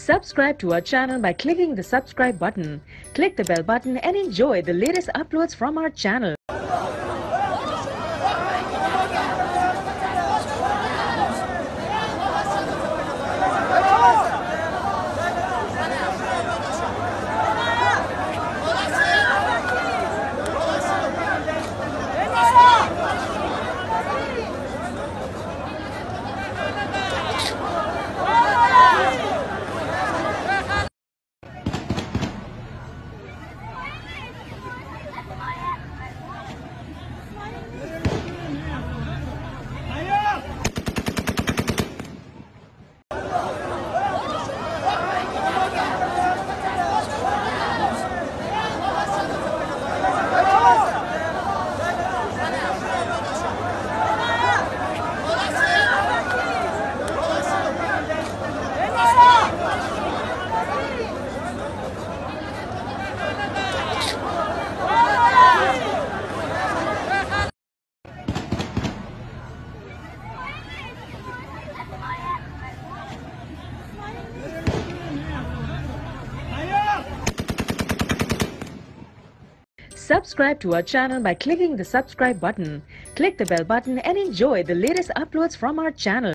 Subscribe to our channel by clicking the subscribe button. Click the bell button and enjoy the latest uploads from our channel. Subscribe to our channel by clicking the subscribe button. Click the bell button and enjoy the latest uploads from our channel.